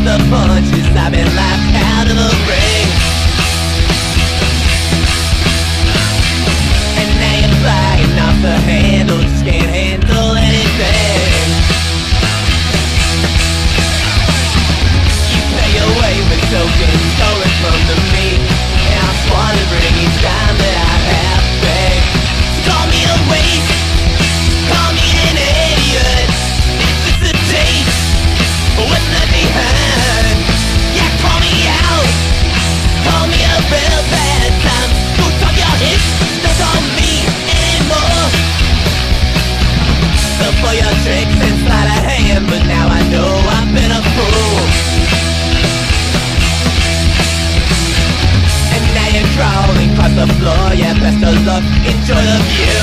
the punches, I've been laughed out of the ring. And now you're flying off the handle, just can't handle anything. You pay your way with tokens stolen from the meat, and I'm squandering each time that I have begged. Call me a waste, call me an idiot, it's just a taste what's left behind. Yeah, call me out, call me a real bad time. Go talk your hits, don't call me anymore. So for your tricks and sleight of hand, but now I know I've been a fool. And now you're crawling across the floor, yeah, best of luck, enjoy the view.